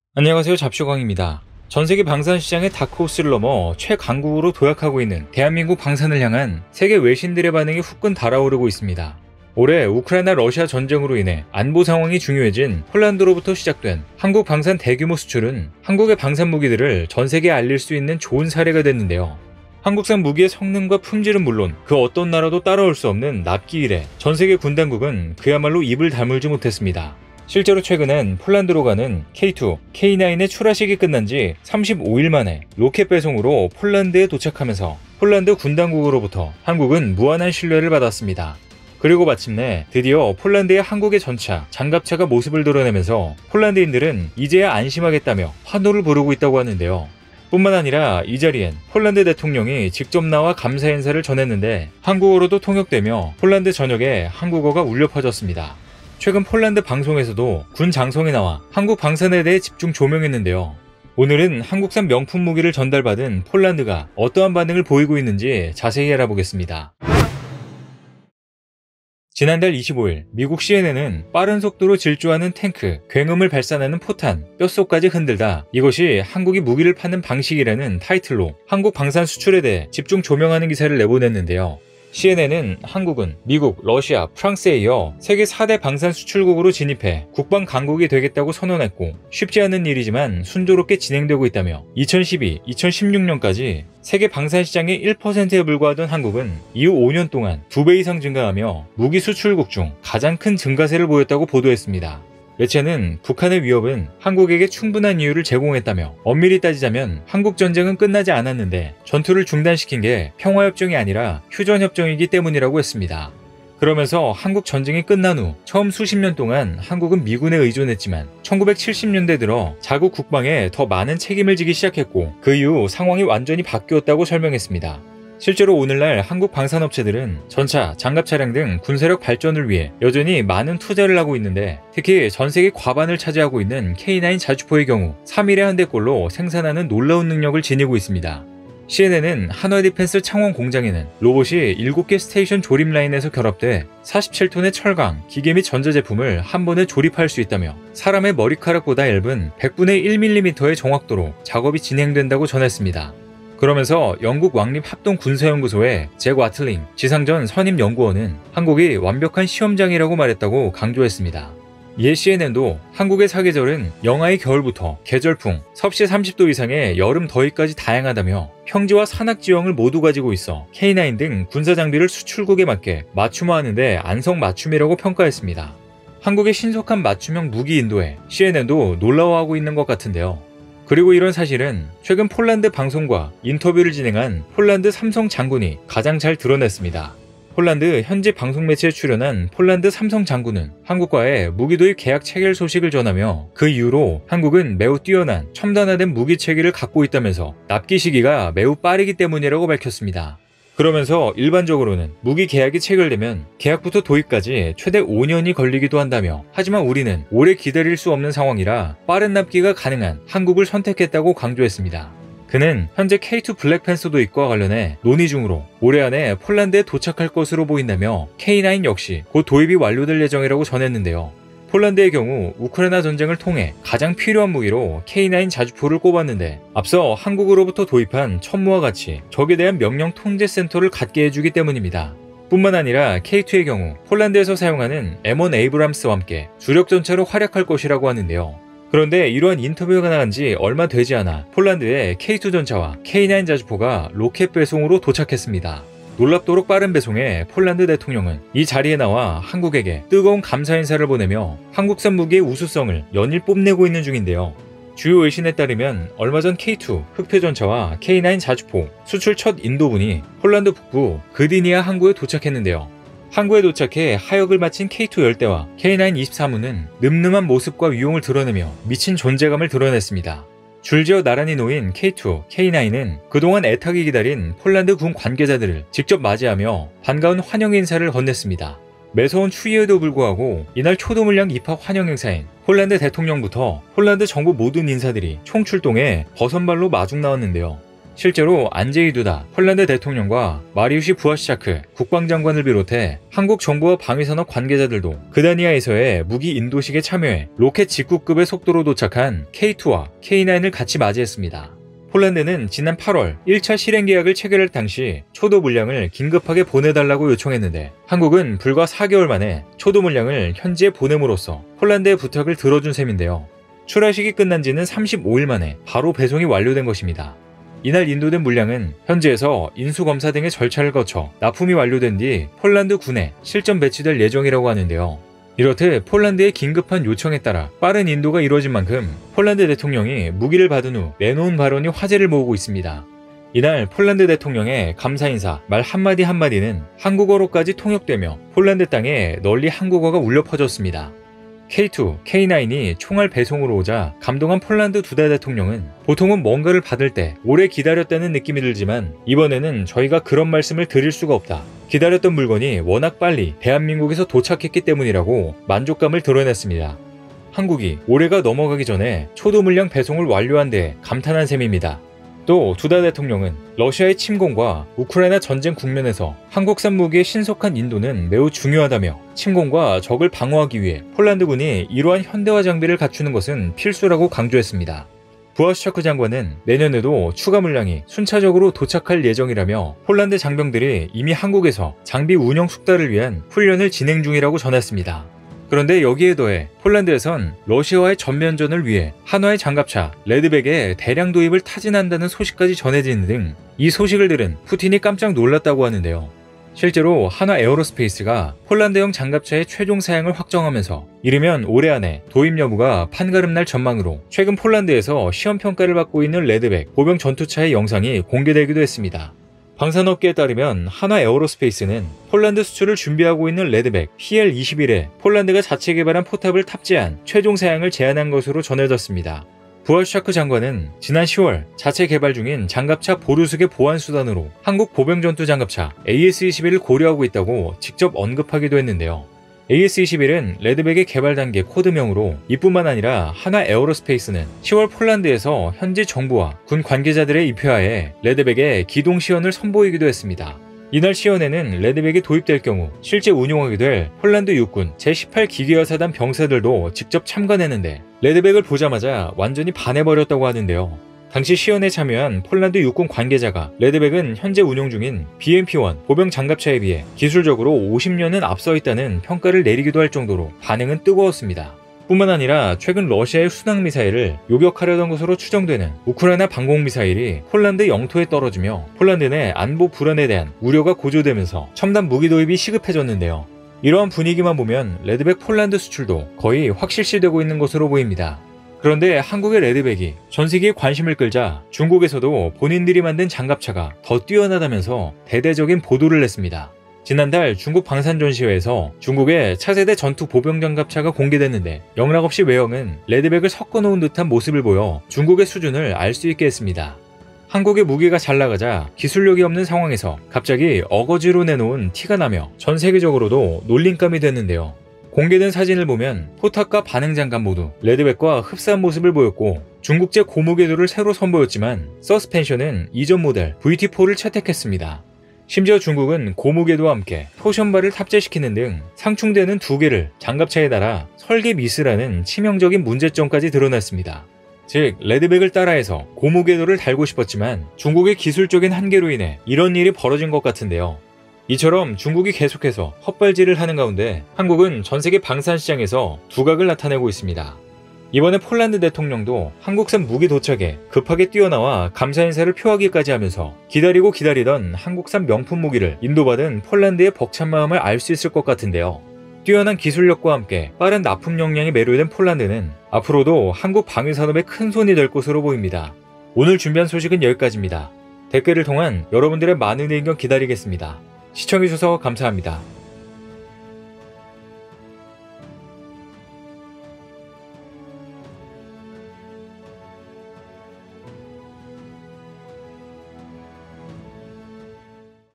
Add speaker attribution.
Speaker 1: 안녕하세요. 잡쇼광입니다. 전세계 방산시장의 다크호스를 넘어 최강국으로 도약하고 있는 대한민국 방산을 향한 세계 외신들의 반응이 후끈 달아오르고 있습니다. 올해 우크라이나 러시아 전쟁으로 인해 안보 상황이 중요해진 폴란드로부터 시작된 한국 방산 대규모 수출은 한국의 방산 무기들을 전 세계에 알릴 수 있는 좋은 사례가 됐는데요. 한국산 무기의 성능과 품질은 물론 그 어떤 나라도 따라올 수 없는 납기 이래 전 세계 군 당국은 그야말로 입을 다물지 못했습니다. 실제로 최근엔 폴란드로 가는 K2, K9의 출하식이 끝난 지 35일 만에 로켓 배송으로 폴란드에 도착하면서 폴란드 군 당국으로부터 한국은 무한한 신뢰를 받았습니다. 그리고 마침내 드디어 폴란드의 한국의 전차, 장갑차가 모습을 드러내면서 폴란드인들은 이제야 안심하겠다며 환호를 부르고 있다고 하는데요. 뿐만 아니라 이 자리엔 폴란드 대통령이 직접 나와 감사 인사를 전했는데 한국어로도 통역되며 폴란드 전역에 한국어가 울려 퍼졌습니다. 최근 폴란드 방송에서도 군 장성에 나와 한국 방산에 대해 집중 조명했는데요. 오늘은 한국산 명품 무기를 전달받은 폴란드가 어떠한 반응을 보이고 있는지 자세히 알아보겠습니다. 지난달 25일 미국 CNN은 빠른 속도로 질주하는 탱크, 굉음을 발산하는 포탄, 뼛속까지 흔들다 이것이 한국이 무기를 파는 방식이라는 타이틀로 한국 방산 수출에 대해 집중 조명하는 기사를 내보냈는데요. CNN은 한국은 미국, 러시아, 프랑스에 이어 세계 4대 방산 수출국으로 진입해 국방 강국이 되겠다고 선언했고 쉽지 않은 일이지만 순조롭게 진행되고 있다며 2012, 2016년까지 세계 방산 시장의 1%에 불과하던 한국은 이후 5년 동안 2배 이상 증가하며 무기 수출국 중 가장 큰 증가세를 보였다고 보도했습니다. 매체는 북한의 위협은 한국에게 충분한 이유를 제공했다며 엄밀히 따지자면 한국 전쟁은 끝나지 않았는데 전투를 중단시킨 게 평화협정이 아니라 휴전협정이기 때문이라고 했습니다. 그러면서 한국 전쟁이 끝난 후 처음 수십 년 동안 한국은 미군에 의존했지만 1970년대 들어 자국 국방에 더 많은 책임을 지기 시작했고 그 이후 상황이 완전히 바뀌었다고 설명했습니다. 실제로 오늘날 한국 방산업체들은 전차, 장갑 차량 등 군사력 발전을 위해 여전히 많은 투자를 하고 있는데 특히 전세계 과반을 차지하고 있는 K9 자주포의 경우 3일에 한 대꼴로 생산하는 놀라운 능력을 지니고 있습니다. CNN은 한화디펜스 창원 공장에는 로봇이 7개 스테이션 조립 라인에서 결합돼 47톤의 철강, 기계 및 전자제품을 한 번에 조립할 수 있다며 사람의 머리카락보다 얇은 100분의 1mm의 정확도로 작업이 진행된다고 전했습니다. 그러면서 영국 왕립합동군사연구소의 잭 와틀링 지상전 선임연구원은 한국이 완벽한 시험장이라고 말했다고 강조했습니다. 이에 CNN도 한국의 사계절은 영하의 겨울부터 계절풍, 섭씨 30도 이상의 여름 더위까지 다양하다며 평지와 산악지형을 모두 가지고 있어 K9 등 군사장비를 수출국에 맞게 맞춤화하는데 안성맞춤이라고 평가했습니다. 한국의 신속한 맞춤형 무기 인도에 CNN도 놀라워하고 있는 것 같은데요. 그리고 이런 사실은 최근 폴란드 방송과 인터뷰를 진행한 폴란드 삼성 장군이 가장 잘 드러냈습니다. 폴란드 현지 방송 매체에 출연한 폴란드 삼성 장군은 한국과의 무기 도입 계약 체결 소식을 전하며 그 이후로 한국은 매우 뛰어난 첨단화된 무기 체계를 갖고 있다면서 납기 시기가 매우 빠르기 때문이라고 밝혔습니다. 그러면서 일반적으로는 무기 계약이 체결되면 계약부터 도입까지 최대 5년이 걸리기도 한다며 하지만 우리는 오래 기다릴 수 없는 상황이라 빠른 납기가 가능한 한국을 선택했다고 강조했습니다. 그는 현재 K2 블랙팬서 도입과 관련해 논의 중으로 올해 안에 폴란드에 도착할 것으로 보인다며 K9 역시 곧 도입이 완료될 예정이라고 전했는데요. 폴란드의 경우 우크라이나 전쟁을 통해 가장 필요한 무기로 K9 자주포를 꼽았는데 앞서 한국으로부터 도입한 천무와 같이 적에 대한 명령 통제 센터를 갖게 해주기 때문입니다. 뿐만 아니라 K2의 경우 폴란드에서 사용하는 M1 에이브람스와 함께 주력 전차로 활약할 것이라고 하는데요. 그런데 이러한 인터뷰가 나간 지 얼마 되지 않아 폴란드의 K2 전차와 K9 자주포가 로켓 배송으로 도착했습니다. 놀랍도록 빠른 배송에 폴란드 대통령은 이 자리에 나와 한국에게 뜨거운 감사 인사를 보내며 한국산 무기의 우수성을 연일 뽐내고 있는 중인데요. 주요 외신에 따르면 얼마 전 K2 흑표전차와 K9 자주포 수출 첫 인도분이 폴란드 북부 그디니아 항구에 도착했는데요. 항구에 도착해 하역을 마친 K2 열대와 K9 23호는 늠름한 모습과 위용을 드러내며 미친 존재감을 드러냈습니다. 줄지어 나란히 놓인 K2, K9은 그동안 애타게 기다린 폴란드 군 관계자들을 직접 맞이하며 반가운 환영 인사를 건넸습니다. 매서운 추위에도 불구하고 이날 초도물량 입학 환영 행사인 폴란드 대통령부터 폴란드 정부 모든 인사들이 총출동해 버선발로 마중 나왔는데요. 실제로 안제이 두다 폴란드 대통령과 마리우시 부아시차크 국방장관을 비롯해 한국 정부와 방위산업 관계자들도 그다니아에서의 무기 인도식에 참여해 로켓 직구급의 속도로 도착한 K2와 K9을 같이 맞이했습니다. 폴란드는 지난 8월 1차 실행 계약을 체결할 당시 초도 물량을 긴급하게 보내달라고 요청했는데 한국은 불과 4개월 만에 초도 물량을 현지에 보냄으로써 폴란드의 부탁을 들어준 셈인데요. 출하식이 끝난 지는 35일 만에 바로 배송이 완료된 것입니다. 이날 인도된 물량은 현지에서 인수검사 등의 절차를 거쳐 납품이 완료된 뒤 폴란드 군에 실전 배치될 예정이라고 하는데요. 이렇듯 폴란드의 긴급한 요청에 따라 빠른 인도가 이루어진 만큼 폴란드 대통령이 무기를 받은 후 내놓은 발언이 화제를 모으고 있습니다. 이날 폴란드 대통령의 감사 인사 말 한마디 한마디는 한국어로까지 통역되며 폴란드 땅에 널리 한국어가 울려 퍼졌습니다. K2, K9이 총알 배송으로 오자 감동한 폴란드 두다 대통령은 보통은 뭔가를 받을 때 오래 기다렸다는 느낌이 들지만 이번에는 저희가 그런 말씀을 드릴 수가 없다. 기다렸던 물건이 워낙 빨리 대한민국에서 도착했기 때문이라고 만족감을 드러냈습니다. 한국이 올해가 넘어가기 전에 초도 물량 배송을 완료한 데 감탄한 셈입니다. 또 두다 대통령은 러시아의 침공과 우크라이나 전쟁 국면에서 한국산 무기의 신속한 인도는 매우 중요하다며 침공과 적을 방어하기 위해 폴란드군이 이러한 현대화 장비를 갖추는 것은 필수라고 강조했습니다. 부아시차크 장관은 내년에도 추가 물량이 순차적으로 도착할 예정이라며 폴란드 장병들이 이미 한국에서 장비 운영 숙달을 위한 훈련을 진행 중이라고 전했습니다. 그런데 여기에 더해 폴란드에선 러시아와의 전면전을 위해 한화의 장갑차 레드백의 대량 도입을 타진한다는 소식까지 전해지는 등 이 소식을 들은 푸틴이 깜짝 놀랐다고 하는데요. 실제로 한화 에어로스페이스가 폴란드형 장갑차의 최종 사양을 확정하면서 이르면 올해 안에 도입 여부가 판가름날 전망으로 최근 폴란드에서 시험평가를 받고 있는 레드백 보병 전투차의 영상이 공개되기도 했습니다. 방산업계에 따르면 한화 에어로스페이스는 폴란드 수출을 준비하고 있는 레드백 PL-21에 폴란드가 자체 개발한 포탑을 탑재한 최종 사양을 제안한 것으로 전해졌습니다. 부아시차크 장관은 지난 10월 자체 개발 중인 장갑차 보루스의 보완수단으로 한국 보병전투장갑차 AS-21을 고려하고 있다고 직접 언급하기도 했는데요. AS-21은 레드백의 개발 단계 코드명으로 이뿐만 아니라 한화 에어로스페이스는 10월 폴란드에서 현지 정부와 군 관계자들의 입회하에 레드백의 기동 시연을 선보이기도 했습니다. 이날 시연에는 레드백이 도입될 경우 실제 운용하게 될 폴란드 육군 제18기계화사단 병사들도 직접 참관했는데 레드백을 보자마자 완전히 반해버렸다고 하는데요. 당시 시연에 참여한 폴란드 육군 관계자가 레드백은 현재 운용 중인 BMP-1 보병 장갑차에 비해 기술적으로 50년은 앞서 있다는 평가를 내리기도 할 정도로 반응은 뜨거웠습니다. 뿐만 아니라 최근 러시아의 순항미사일을 요격하려던 것으로 추정되는 우크라이나 방공미사일이 폴란드 영토에 떨어지며 폴란드 내 안보 불안에 대한 우려가 고조되면서 첨단 무기 도입이 시급해졌는데요. 이러한 분위기만 보면 레드백 폴란드 수출도 거의 확실시되고 있는 것으로 보입니다. 그런데 한국의 레드백이 전 세계에 관심을 끌자 중국에서도 본인들이 만든 장갑차가 더 뛰어나다면서 대대적인 보도를 냈습니다. 지난달 중국 방산 전시회에서 중국의 차세대 전투 보병 장갑차가 공개됐는데 영락없이 외형은 레드백을 섞어놓은 듯한 모습을 보여 중국의 수준을 알 수 있게 했습니다. 한국의 무기가 잘 나가자 기술력이 없는 상황에서 갑자기 어거지로 내놓은 티가 나며 전 세계적으로도 놀림감이 됐는데요. 공개된 사진을 보면 포탑과 반응장갑 모두 레드백과 흡사한 모습을 보였고 중국제 고무궤도를 새로 선보였지만 서스펜션은 이전 모델 VT4를 채택했습니다. 심지어 중국은 고무궤도와 함께 토션바를 탑재시키는 등 상충되는 두 개를 장갑차에 달아 설계 미스라는 치명적인 문제점까지 드러났습니다. 즉 레드백을 따라해서 고무궤도를 달고 싶었지만 중국의 기술적인 한계로 인해 이런 일이 벌어진 것 같은데요. 이처럼 중국이 계속해서 헛발질을 하는 가운데 한국은 전세계 방산시장에서 두각을 나타내고 있습니다. 이번에 폴란드 대통령도 한국산 무기 도착에 급하게 뛰어나와 감사 인사를 표하기까지 하면서 기다리고 기다리던 한국산 명품 무기를 인도받은 폴란드의 벅찬 마음을 알 수 있을 것 같은데요. 뛰어난 기술력과 함께 빠른 납품 역량이 매료된 폴란드는 앞으로도 한국 방위산업의 큰 손이 될 것으로 보입니다. 오늘 준비한 소식은 여기까지입니다. 댓글을 통한 여러분들의 많은 의견 기다리겠습니다. 시청해주셔서 감사합니다.